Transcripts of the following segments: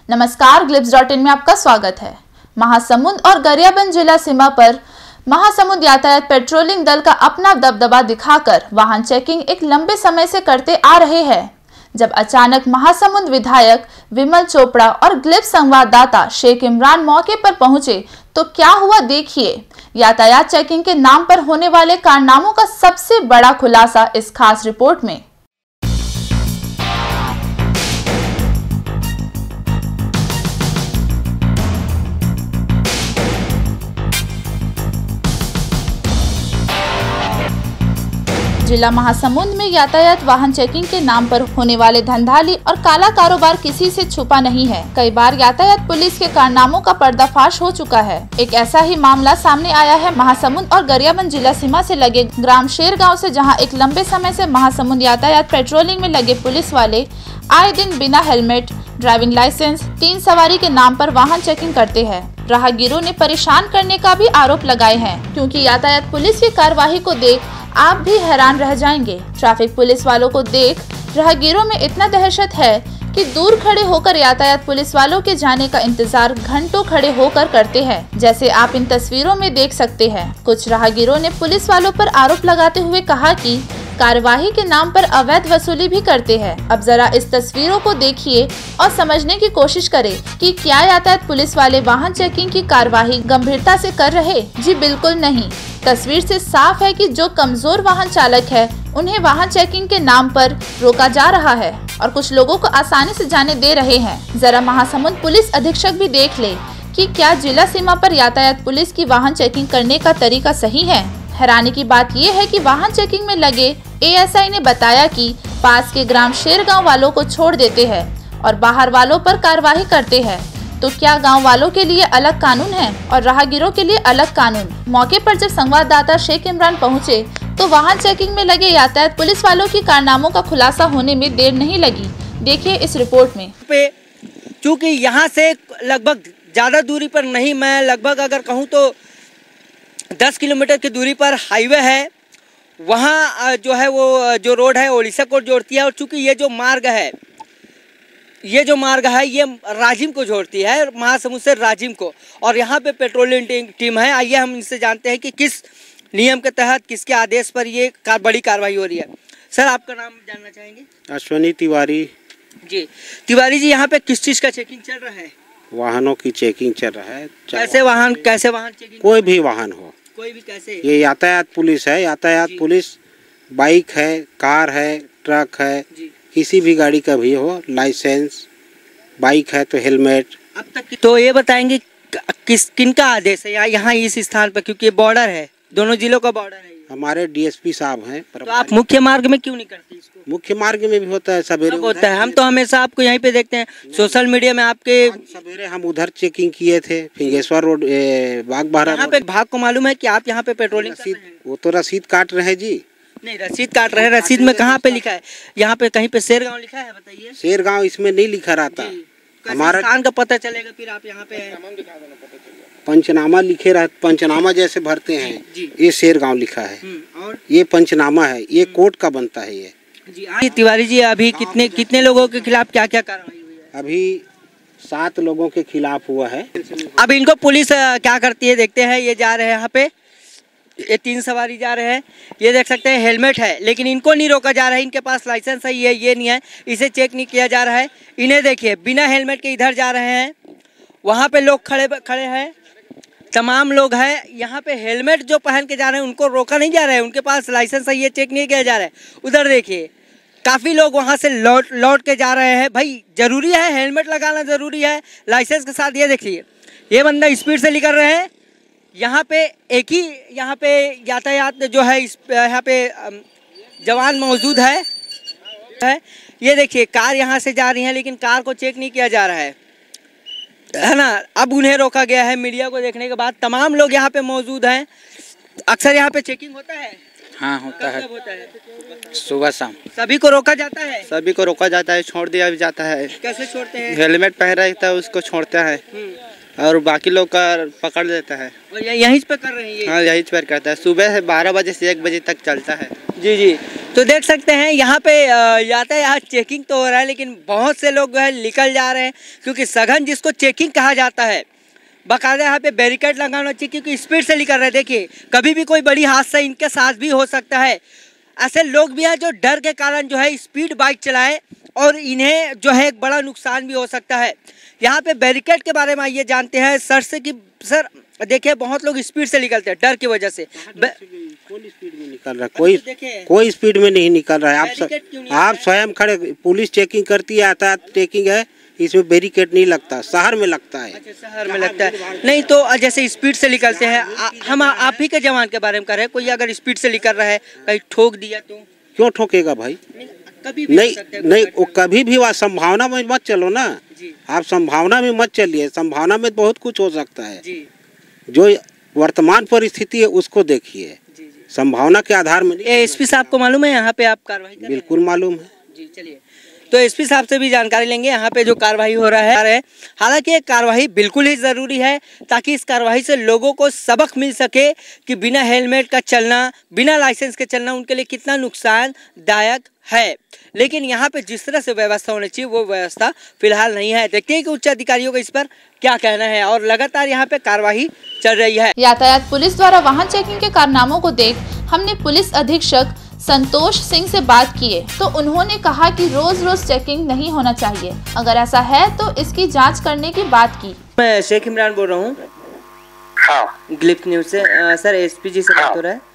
नमस्कार, ग्लिप्स.in में आपका स्वागत है। महासमुंद और गरियाबंद जिला सीमा पर महासमुंद यातायात पेट्रोलिंग दल का अपना दबदबा दिखाकर वाहन चेकिंग एक लंबे समय से करते आ रहे हैं। जब अचानक महासमुंद विधायक विमल चोपड़ा और ग्लिप्स संवाददाता शेख इमरान मौके पर पहुंचे तो क्या हुआ देखिए। यातायात चेकिंग के नाम पर होने वाले कारनामों का सबसे बड़ा खुलासा इस खास रिपोर्ट में। जिला महासमुंद में यातायात वाहन चेकिंग के नाम पर होने वाले धंधाली और काला कारोबार किसी से छुपा नहीं है। कई बार यातायात पुलिस के कारनामों का पर्दाफाश हो चुका है। एक ऐसा ही मामला सामने आया है महासमुंद और गरियाबंद जिला सीमा से लगे ग्राम शेरगांव से, जहां एक लंबे समय से महासमुंद यातायात पेट्रोलिंग में लगे पुलिस वाले आए दिन बिना हेलमेट, ड्राइविंग लाइसेंस, 3 सवारी के नाम पर वाहन चेकिंग करते हैं। राहगीरों ने परेशान करने का भी आरोप लगाए हैं, क्योंकि यातायात पुलिस की कार्यवाही को देख आप भी हैरान रह जाएंगे। ट्रैफिक पुलिस वालों को देख राहगीरों में इतना दहशत है कि दूर खड़े होकर यातायात पुलिस वालों के जाने का इंतजार घंटों खड़े होकर करते हैं, जैसे आप इन तस्वीरों में देख सकते हैं। कुछ राहगीरों ने पुलिस वालों पर आरोप लगाते हुए कहा कि कार्यवाही के नाम पर अवैध वसूली भी करते हैं। अब जरा इस तस्वीरों को देखिए और समझने की कोशिश करें कि क्या यातायात पुलिस वाले वाहन चेकिंग की कार्यवाही गंभीरता से कर रहे? जी बिल्कुल नहीं। तस्वीर से साफ है कि जो कमजोर वाहन चालक है उन्हें वाहन चेकिंग के नाम पर रोका जा रहा है और कुछ लोगों को आसानी से जाने दे रहे हैं। जरा महासमुंद पुलिस अधीक्षक भी देख ले कि क्या जिला सीमा पर यातायात पुलिस की वाहन चेकिंग करने का तरीका सही है। हैरानी की बात यह है कि वाहन चेकिंग में लगे एएसआई ने बताया कि पास के ग्राम शेरगांव वालों को छोड़ देते हैं और बाहर वालों पर कार्यवाही करते हैं। तो क्या गांव वालों के लिए अलग कानून है और राहगीरों के लिए अलग कानून? मौके पर जब संवाददाता शेख इमरान पहुंचे तो वाहन चेकिंग में लगे यातायात पुलिस वालों की कारनामों का खुलासा होने में देर नहीं लगी। देखिए इस रिपोर्ट में। चूँकि यहाँ से लगभग ज़्यादा दूरी पर नहीं, मैं लगभग अगर कहूँ तो 10 किलोमीटर की दूरी पर हाईवे है। वहाँ जो है वो जो रोड है उड़ीसा को जोड़ती है, और चूँकि ये जो मार्ग है ये राजिम को जोड़ती है, महासमुंद से राजिम को। और यहाँ पे पेट्रोलिंग टीम है। आइए हम इनसे जानते हैं कि किस नियम के तहत, किसके आदेश पर ये बड़ी कार्रवाई हो रही है। सर, आपका नाम जानना चाहेंगे? अश्वनी तिवारी जी। तिवारी जी, यहाँ पे किस चीज़ का चेकिंग चल रहा है? वाहनों की चेकिंग चल रहा है। कैसे वाहन चेकिंग? कोई भी वाहन हो, कोई भी। कैसे? ये यातायात पुलिस है। यातायात पुलिस बाइक है, कार है, ट्रक है, किसी भी गाड़ी का भी हो, लाइसेंस, बाइक है तो हेलमेट। अब तक तो ये बताएंगे किनका आदेश है यहाँ इस स्थान पर, क्योंकि बॉर्डर है, दोनों जिलों का बॉर्डर है। हमारे डीएसपी साहब हैं। तो आप मुख्य मार्ग में क्यों नहीं करते इसको? मुख्य मार्ग में भी होता है, सवेरे होता है। हम तो हमेशा आपको यहीं पे देखते हैं, सोशल मीडिया में आपके। सवेरे हम उधर चेकिंग किए थे, फिंगेश्वर रोड, बागबाहरा। यहाँ पे भाग को मालूम है कि आप यहाँ पे पेट्रोलिंग कर रहे हैं? वो तो रसीद काट रहे हैं जी। नहीं, रसीद काट रहे हैं। रसीद में कहाँ पे लिखा है? यहाँ पे कहीं पे शेरगांव लिखा है, बताइए। शेरगांव इसमें नहीं लिखा रहता। हमारा स्थान का पता चलेगा फिर आप यहाँ पे? पंचनामा लिखे रहते, पंचनामा जैसे भरते हैं, ये शेरगांव लिखा है और ये पंचनामा है, ये कोर्ट का बनता है ये। जी। तिवारी जी, अभी कितने लोगों के खिलाफ क्या क्या कार्रवाई हुई है? अभी 7 लोगों के खिलाफ हुआ है। अब इनको पुलिस क्या करती है देखते हैं। ये जा रहे हैं यहाँ पे, ये 3 सवारी जा रहे हैं। ये देख सकते हैं हेलमेट है, लेकिन इनको नहीं रोका जा रहा है। इनके पास लाइसेंस है, ये नहीं है, इसे चेक नहीं किया जा रहा है। इन्हें देखिए बिना हेलमेट के इधर जा रहे हैं। वहाँ पे लोग खड़े हैं, तमाम लोग हैं। यहाँ पे हेलमेट जो पहन के जा रहे हैं उनको रोका नहीं जा रहा है, उनके पास लाइसेंस है, ये चेक नहीं किया जा रहा है। उधर देखिए काफ़ी लोग वहाँ से लौट के जा रहे हैं। भाई जरूरी है, हेलमेट लगाना ज़रूरी है लाइसेंस के साथ। ये देखिए ये बंदा स्पीड से निकल रहे हैं। यहाँ पे एक ही यहाँ पे यातायात जो है यहाँ पे जवान मौजूद है। ये देखिए कार यहाँ से जा रही है, लेकिन कार को चेक नहीं किया जा रहा है ना। अब उन्हें रोका गया है। मीडिया को देखने के बाद तमाम लोग यहाँ पे मौजूद हैं। अक्सर यहाँ पे चेकिंग होता है? हाँ होता है, होता है सुबह शाम। सभी को रोका जाता है? सभी को रोका जाता है, छोड़ दिया भी जाता है। कैसे छोड़ते हैं? हेलमेट पहन रहता है उसको छोड़ते हैं। और बाकी लोग का पकड़ लेता है। और यहीं पे कर रहे हैं ये? हाँ, यहीं पर करता है। सुबह से 12 बजे से 1 बजे तक चलता है। जी जी, तो देख सकते हैं यहाँ पे यातायात चेकिंग तो हो रहा है, लेकिन बहुत से लोग जो है निकल जा रहे हैं, क्योंकि सघन जिसको चेकिंग कहा जाता है, बाकायदा यहाँ पे बैरिकेड लगाना चाहिए, क्योंकि स्पीड से निकल रहे हैं। देखिए, कभी भी कोई बड़ी हादसा इनके साथ भी हो सकता है। ऐसे लोग भी हैं जो डर के कारण जो है स्पीड बाइक चलाए और इन्हें जो है एक बड़ा नुकसान भी हो सकता है। यहाँ पे बैरिकेड के बारे में आइए जानते हैं सर से कि सर देखिए, बहुत लोग स्पीड से निकलते हैं डर की वजह से। कौन स्पीड में निकल रहा है? कोई स्पीड में नहीं निकल रहा है। आप स्वयं खड़े, पुलिस चेकिंग करती है, यातायात चेकिंग है, इसमें बैरिकेड नहीं लगता, शहर में लगता है। अच्छा, शहर में लगता है। नहीं तो जैसे स्पीड से निकलते हैं, हम आप ही के जवान के बारे में कर रहे हैं, कोई अगर स्पीड से निकल रहा है, कहीं ठोक दिया तो? क्यों ठोकेगा भाई? कभी भी नहीं, वो कभी भी वह संभावना में मत चलो ना। आप संभावना में मत चलिए, संभावना में बहुत कुछ हो सकता है जी। जो वर्तमान परिस्थिति है उसको देखिए, संभावना के आधार में। एसपी साहब को मालूम है यहाँ पे आप कार्रवाई कर रहे हैं? बिल्कुल मालूम है जी। चलिए, तो एसपी साहब से भी जानकारी लेंगे यहाँ पे जो कार्रवाई हो रहा है। हालांकि ये कार्रवाई बिल्कुल ही ज़रूरी है, ताकि इस कार्रवाई से लोगों को सबक मिल सके कि बिना हेलमेट का चलना, बिना लाइसेंस के चलना उनके लिए कितना नुकसानदायक है। लेकिन यहाँ पे जिस तरह से व्यवस्था होनी चाहिए वो व्यवस्था फिलहाल नहीं है। देखते हैं कि उच्च अधिकारियों का इस पर क्या कहना है, और लगातार यहाँ पे कार्रवाई चल रही है। यातायात पुलिस द्वारा वाहन चेकिंग के कारनामों को देख हमने पुलिस अधीक्षक संतोष सिंह से बात किए, तो उन्होंने कहा कि रोज रोज चेकिंग नहीं होना चाहिए, अगर ऐसा है तो इसकी जांच करने की बात की। मैं शेख इमरान बोल रहा हूँ, हाँ, ग्लिप न्यूज से। सर, एसपी जी से बात हो रहा है?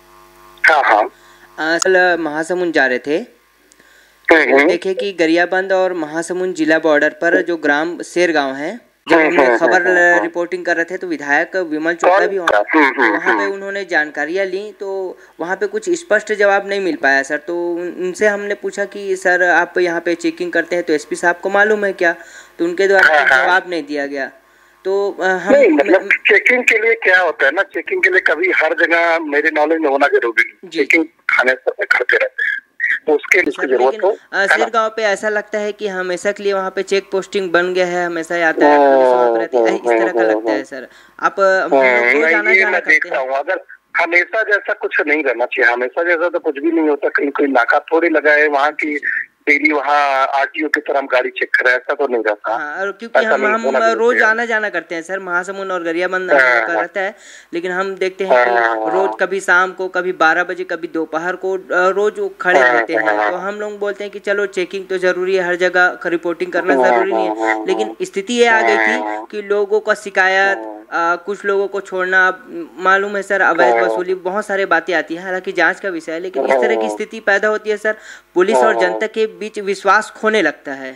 हाँ। सर, महासमुंद जा रहे थे, देखे कि गरियाबंद और महासमुंद जिला बॉर्डर पर जो ग्राम शेर गाँव है, जब हमने खबर रिपोर्टिंग कर रहे थे तो विधायक विमल चोपड़ा भी वहाँ पे उन्होंने जानकारियाँ ली, तो वहाँ पे कुछ स्पष्ट जवाब नहीं मिल पाया सर। तो उनसे हमने पूछा कि सर आप यहाँ पे चेकिंग करते हैं तो एसपी साहब को मालूम है क्या? तो उनके द्वारा जवाब नहीं दिया गया। तो हम मतलब चेकिंग के लिए क्या होता है ना, चेकिंग के लिए कभी हर जगह मेरे नॉलेज में होना जरूरी नहीं। चेकिंग थाने से करते रहते हैं, उसके जरूरत हो। शेर गाँव पे ऐसा लगता है कि हमेशा के लिए वहाँ पे चेक पोस्टिंग बन गया है, हमेशा यातायात पुलिस वहाँ पे रहती है, इस तरह का लगता है सर। आप जाना करते हैं? अगर हमेशा जैसा कुछ नहीं रहना चाहिए, हमेशा जैसा तो कुछ भी नहीं होता। कहीं कोई नाका थोड़ी लगा है वहाँ की डेली वहाँ आरटीओ की तरह हम गाड़ी चेक कर रहे हैं, ऐसा तो नहीं रहता। हाँ, क्योंकि हम रोज आना जाना करते हैं सर, महासमुंद और गरियाबंद रहता है, लेकिन हम देखते हैं कि रोज कभी शाम को, कभी 12 बजे, कभी दोपहर को रोज खड़े रहते हैं। तो हम लोग बोलते हैं कि चलो चेकिंग तो जरूरी है, हर जगह रिपोर्टिंग करना जरूरी नहीं है, लेकिन स्थिति ये आ गई थी कि लोगों का शिकायत, कुछ लोगों को छोड़ना, मालूम है सर, अवैध वसूली, बहुत सारी बातें आती है, हालांकि जांच का विषय है, लेकिन इस तरह की स्थिति पैदा होती है सर, पुलिस और जनता के बीच विश्वास खोने लगता है।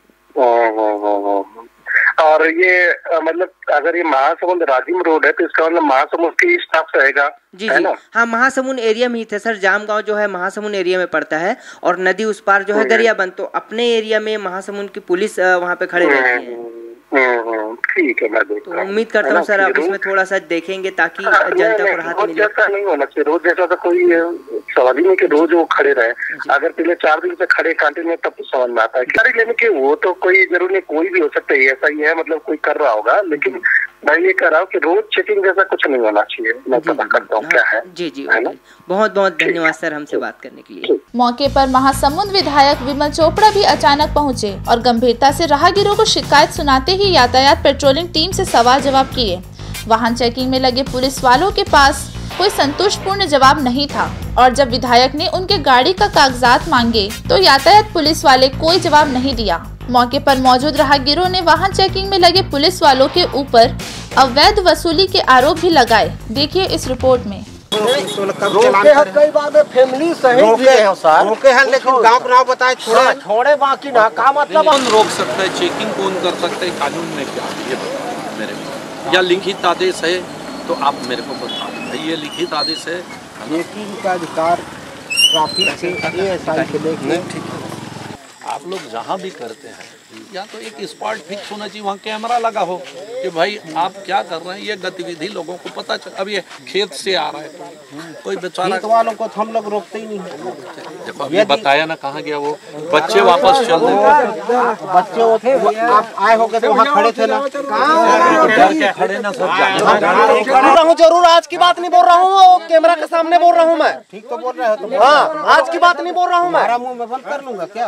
और ये मतलब अगर ये महासमुंद राजिम रोड है तो इसका मतलब महासमुंद के स्टाफ रहेगा? जी जी, हाँ, महासमुंद एरिया में ही थे सर। जाम गांव जो है महासमुंद एरिया में पड़ता है, और नदी उस पार जो है गरियाबंद, तो अपने एरिया में महासमुंद की पुलिस वहाँ पे खड़े रहती है। ठीक है, मैं देखता हूं। तो उम्मीद करता हूँ सर आप इसमें थोड़ा सा देखेंगे ताकि जनता को राहत मिले। जैसा नहीं होना चाहिए, रोज जैसा तो कोई सवाल ही नहीं कि रोज वो खड़े रहे। अगर पिछले 4 दिन से खड़े कांटे में, तब तो समझ में आता है गाड़ी लेने के। वो तो कोई जरूरी नहीं, कोई भी हो सकता है, ऐसा ही है, मतलब कोई कर रहा होगा, लेकिन मैं ये कह रहा हूँ कि रोज चेकिंग जैसा कुछ नहीं होना चाहिए। मैं पता करता हूँ क्या है। जी जी, बहुत बहुत धन्यवाद सर हमसे बात करने के लिए। मौके पर महासमुंद विधायक विमल चोपड़ा भी अचानक पहुंचे और गंभीरता से राहगीरों को शिकायत सुनाते ही यातायात पेट्रोलिंग टीम से सवाल जवाब किए। वाहन चेकिंग में लगे पुलिस वालों के पास कोई संतुष्टपूर्ण जवाब नहीं था, और जब विधायक ने उनके गाड़ी का कागजात मांगे तो यातायात पुलिस वाले कोई जवाब नहीं दिया। मौके पर मौजूद राहगीरों ने वाहन चेकिंग में लगे पुलिस वालों के ऊपर अवैध वसूली के आरोप भी लगाए। देखिए इस रिपोर्ट में। कई बार फैमिली सहित भी है सर, रोके हैं, लेकिन गाँव नाव बताए छोड़े बाकी ना, का मतलब कौन रोक सकता है? चेकिंग कौन कर सकता है? कानून में क्या है ये बताओ मेरे को, या लिखित आदेश है तो आप मेरे को बता दें। ये लिखित आदेश है, चेकिंग का अधिकार ट्रैफिक से ASI के देखने। आप लोग जहाँ भी करते हैं या तो एक स्पॉट फिक्स होना चाहिए, वहाँ कैमरा लगा हो, कि भाई आप क्या कर रहे हैं, ये गतिविधि लोगों को पता चल। अब ये खेत से आ रहा है, कोई बेचारा खेत वालों को तो हम लोग रोकते ही नहीं है। देखो अभी बताया ना कहाँ गया वो, बच्चे वापस चल रहे, बच्चे आप आए होगे तो वहाँ खड़े थे ना, डर के खड़े ना सब हूँ। जरूर आज की बात नहीं बोल रहा हूँ, कैमरा के सामने बोल रहा हूँ मैं। ठीक तो बोल रहे हो तुम। हाँ, आज की बात नहीं बोल रहा हूँ मैं। मुंह में बंद कर लूंगा क्या?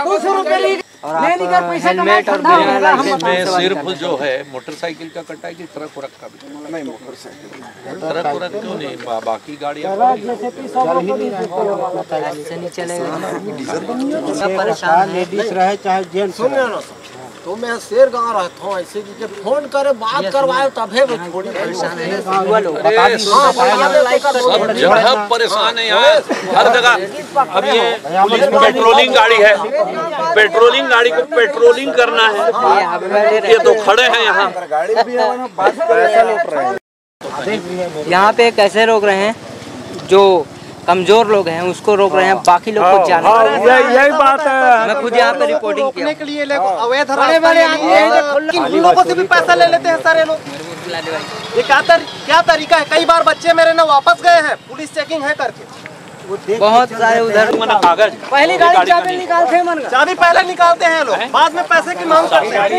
हेलमेट और में सिर्फ जो है मोटरसाइकिल का कटा है कि ट्रक उरक का भी? नहीं, मोटरसाइकिल ट्रक उरक क्यों नहीं, बाकी गाड़ियाँ परेशान, लेडीज रहे चाहे जेंट्स। तो मैं शेर गाँव रहता हूँ, ऐसे कि परेशान करे बात करवाए तभी थोड़ी परेशान है। सब जगह परेशान है यार, हर जगह। अब ये पुलिस पेट्रोलिंग गाड़ी है, पेट्रोलिंग गाड़ी को पेट्रोलिंग करना है, ये तो खड़े हैं यहाँ। यहाँ पे कैसे रोक रहे हैं, जो कमजोर लोग हैं उसको रोक रहे हैं, बाकी लोग को जाने यही बात है। मैं खुद यहाँ पे रिपोर्टिंग किया। रोकने के लिए अवैध लोगों से भी पैसा ले लेते हैं सारे लोग। ये क्या तरीका है? कई बार बच्चे मेरे ना वापस गए हैं, पुलिस चेकिंग है करके। बहुत सारे उधर कागज पहली गाड़ी चाबी निकालते हैं, चाबी पहले निकालते हैं लोग, बाद में पैसे की मांग करते हैं।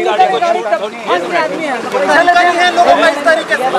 लोगों का इस तरीके से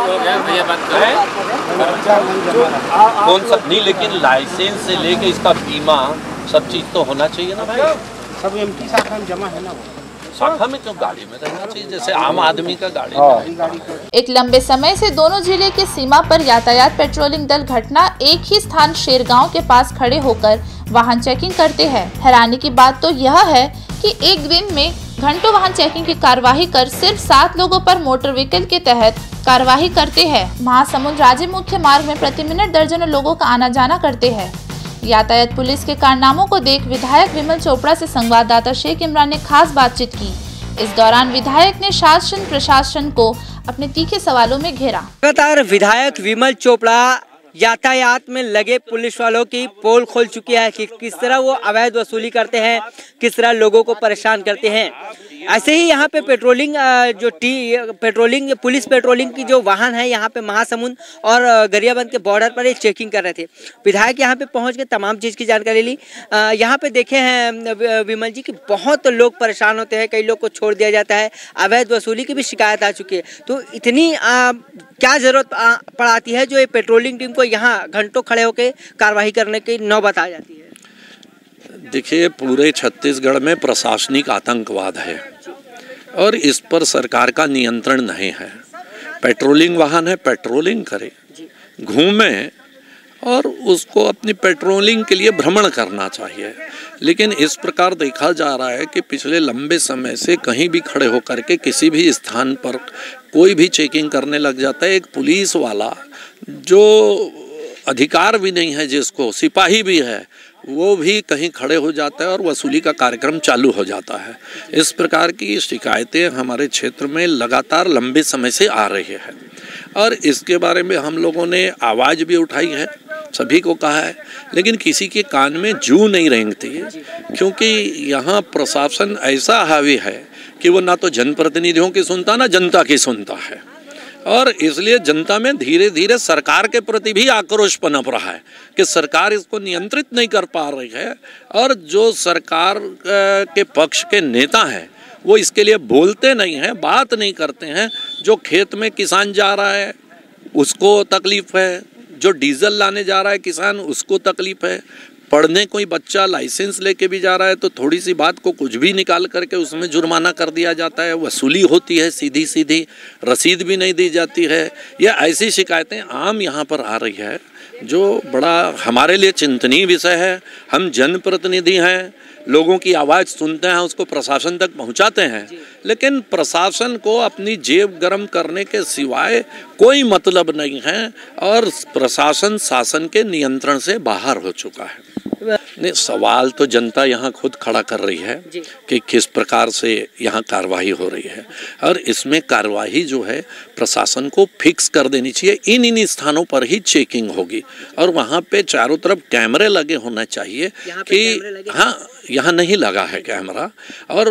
कौन सा नहीं, लेकिन लाइसेंस से लेके इसका बीमा सब चीज तो होना चाहिए ना भाई। सब एमटी शाखा में जमा है ना, शाखा में क्यों, गाड़ी में रहना चाहिए जैसे आम आदमी का गाड़ी में। एक लंबे समय से दोनों जिले के सीमा पर यातायात पेट्रोलिंग दल घटना एक ही स्थान शेरगांव के पास खड़े होकर वाहन चेकिंग करते हैं। हैरानी की बात तो यह है कि एक दिन में घंटों वाहन चेकिंग की कार्यवाही कर सिर्फ 7 लोगों पर मोटर व्हीकल के तहत कार्यवाही करते हैं। महासमुंद राज्य मुख्य मार्ग में प्रति मिनट दर्जनों लोगों का आना जाना करते हैं। यातायात पुलिस के कारनामों को देख विधायक विमल चोपड़ा से संवाददाता शेख इमरान ने खास बातचीत की। इस दौरान विधायक ने शासन प्रशासन को अपने तीखे सवालों में घेरा। लगातार विधायक विमल चोपड़ा यातायात में लगे पुलिस वालों की पोल खोल चुकी है कि किस तरह वो अवैध वसूली करते हैं, किस तरह लोगों को परेशान करते हैं। ऐसे ही यहाँ पे पेट्रोलिंग पुलिस पेट्रोलिंग की जो वाहन है यहाँ पे महासमुंद और गरियाबंद के बॉर्डर पर एक चेकिंग कर रहे थे। विधायक यहाँ पे पहुँच के तमाम चीज़ की जानकारी ली। यहाँ पे देखे हैं विमल जी कि बहुत लोग परेशान होते हैं, कई लोग को छोड़ दिया जाता है, अवैध वसूली की भी शिकायत आ चुकी है। तो इतनी क्या ज़रूरत पड़ाती है जो ये पेट्रोलिंग टीम को यहाँ घंटों खड़े होकर कार्रवाई करने की नौबत आ जाती है? देखिए, पूरे छत्तीसगढ़ में प्रशासनिक आतंकवाद है और इस पर सरकार का नियंत्रण नहीं है। पेट्रोलिंग वाहन है, पेट्रोलिंग करे, घूमे और उसको अपनी पेट्रोलिंग के लिए भ्रमण करना चाहिए। लेकिन इस प्रकार देखा जा रहा है कि पिछले लंबे समय से कहीं भी खड़े होकर के किसी भी स्थान पर कोई भी चेकिंग करने लग जाता है। एक पुलिस वाला जो अधिकार भी नहीं है, जिसको सिपाही भी है, वो भी कहीं खड़े हो जाता है और वसूली का कार्यक्रम चालू हो जाता है। इस प्रकार की शिकायतें हमारे क्षेत्र में लगातार लंबे समय से आ रही है और इसके बारे में हम लोगों ने आवाज़ भी उठाई है, सभी को कहा है, लेकिन किसी के कान में जू नहीं रेंगती है। क्योंकि यहाँ प्रशासन ऐसा हावी है कि वो ना तो जनप्रतिनिधियों की सुनता ना जनता की सुनता है और इसलिए जनता में धीरे धीरे सरकार के प्रति भी आक्रोश पनप रहा है कि सरकार इसको नियंत्रित नहीं कर पा रही है और जो सरकार के पक्ष के नेता हैं वो इसके लिए बोलते नहीं हैं, बात नहीं करते हैं। जो खेत में किसान जा रहा है उसको तकलीफ़ है, जो डीजल लाने जा रहा है किसान उसको तकलीफ़ है, पढ़ने कोई बच्चा लाइसेंस लेके भी जा रहा है तो थोड़ी सी बात को कुछ भी निकाल करके उसमें जुर्माना कर दिया जाता है, वसूली होती है, सीधी सीधी रसीद भी नहीं दी जाती है। ये ऐसी शिकायतें आम यहाँ पर आ रही है जो बड़ा हमारे लिए चिंतनीय विषय है। हम जनप्रतिनिधि हैं, लोगों की आवाज़ सुनते हैं, उसको प्रशासन तक पहुंचाते हैं, लेकिन प्रशासन को अपनी जेब गर्म करने के सिवाय कोई मतलब नहीं है और प्रशासन शासन के नियंत्रण से बाहर हो चुका है। नहीं, सवाल तो जनता यहाँ खुद खड़ा कर रही है कि किस प्रकार से यहाँ कार्रवाई हो रही है और इसमें कार्रवाई जो है प्रशासन को फिक्स कर देनी चाहिए। इन स्थानों पर ही चेकिंग होगी और वहाँ पे चारों तरफ कैमरे लगे होना चाहिए कि हाँ, यहाँ नहीं लगा है कैमरा और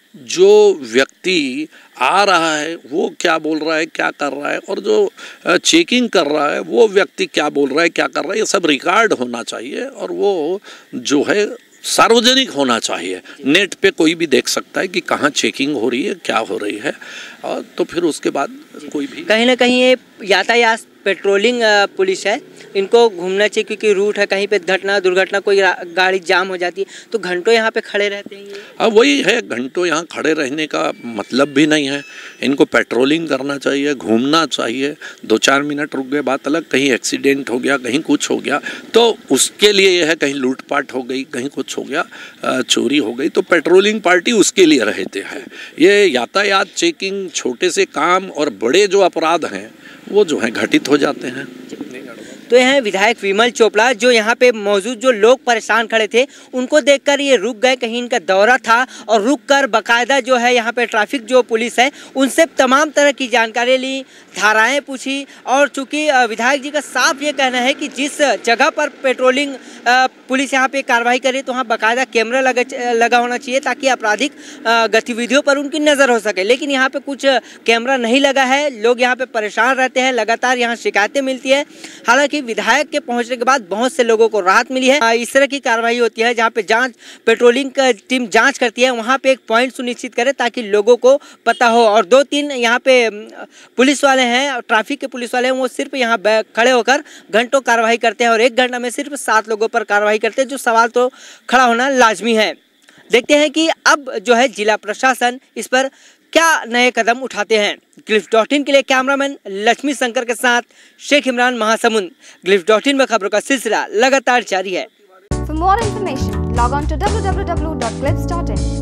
जो व्यक्ति आ रहा है वो क्या बोल रहा है, क्या कर रहा है, और जो चेकिंग कर रहा है वो व्यक्ति क्या बोल रहा है, क्या कर रहा है, ये सब रिकॉर्ड होना चाहिए और वो जो है सार्वजनिक होना चाहिए। नेट पे कोई भी देख सकता है कि कहाँ चेकिंग हो रही है, क्या हो रही है, और तो फिर उसके बाद कोई भी कहीं ना कहीं ये यातायात पेट्रोलिंग पुलिस है, इनको घूमना चाहिए क्योंकि रूट है, कहीं पे घटना दुर्घटना कोई गाड़ी जाम हो जाती है तो घंटों यहाँ पे खड़े रहते हैं ये। अब वही है, घंटों यहाँ खड़े रहने का मतलब भी नहीं है। इनको पेट्रोलिंग करना चाहिए, घूमना चाहिए। 2-4 मिनट रुक गए बात अलग, कहीं एक्सीडेंट हो गया, कहीं कुछ हो गया तो उसके लिए यह है, कहीं लूटपाट हो गई, कहीं कुछ हो गया, चोरी हो गई, तो पेट्रोलिंग पार्टी उसके लिए रहते हैं। ये यातायात चेकिंग छोटे से काम और बड़े जो अपराध हैं वो जो है घटित हो जाते हैं। तो यह है विधायक विमल चोपड़ा, जो यहाँ पे मौजूद जो लोग परेशान खड़े थे उनको देखकर ये रुक गए, कहीं इनका दौरा था और रुक कर बाकायदा जो है यहाँ पे ट्रैफिक जो पुलिस है उनसे तमाम तरह की जानकारी ली, धाराएं पूछी। और चूंकि विधायक जी का साफ ये कहना है कि जिस जगह पर पेट्रोलिंग पुलिस यहाँ पे कार्रवाई करे तो वहाँ बाकायदा कैमरा लगा होना चाहिए ताकि आपराधिक गतिविधियों पर उनकी नज़र हो सके, लेकिन यहाँ पे कुछ कैमरा नहीं लगा है। लोग यहाँ पे परेशान रहते हैं, लगातार यहाँ शिकायतें मिलती है। हालांकि विधायक के पहुंचने के बाद बहुत से लोगों को राहत मिली है। इस तरह की कार्रवाई होती है जहाँ पे जांच पेट्रोलिंग का टीम जांच करती है, वहाँ पे एक पॉइंट सुनिश्चित करे ताकि लोगों को पता हो। और 2-3 यहाँ पे पुलिस वाले हैं, ट्रैफिक के पुलिस वाले हैं, वो सिर्फ यहाँ खड़े होकर घंटों कार्रवाई करते हैं और 1 घंटा में सिर्फ 7 लोगों पर कार्रवाई करते हैं, जो सवाल तो खड़ा होना लाजमी है। देखते हैं कि अब जो है जिला प्रशासन इस पर क्या नए कदम उठाते हैं। Glyph.in के लिए कैमरामैन लक्ष्मी शंकर के साथ शेख इमरान महासमुंद। Glyph.in में खबरों का सिलसिला लगातार जारी है। For more information, log on to www.glyph.in.